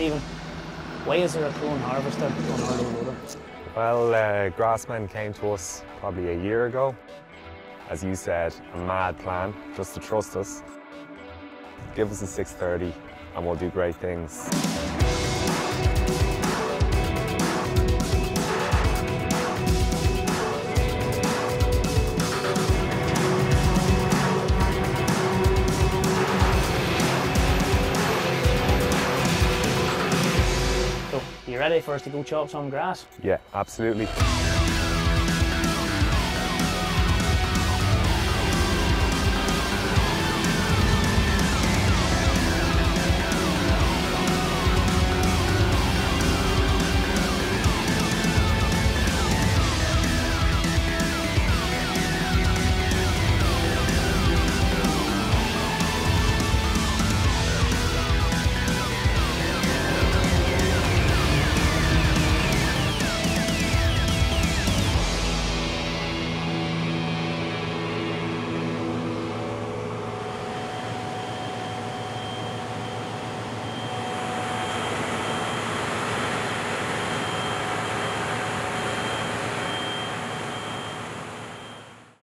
Stephen, why is there a Krone harvester on Ireland Loader? Well, GRASSMEN came to us probably a year ago. As you said, a mad plan, just to trust us. Give us a 630 and we'll do great things. So, are you ready for us to go chop some grass? Yeah, absolutely.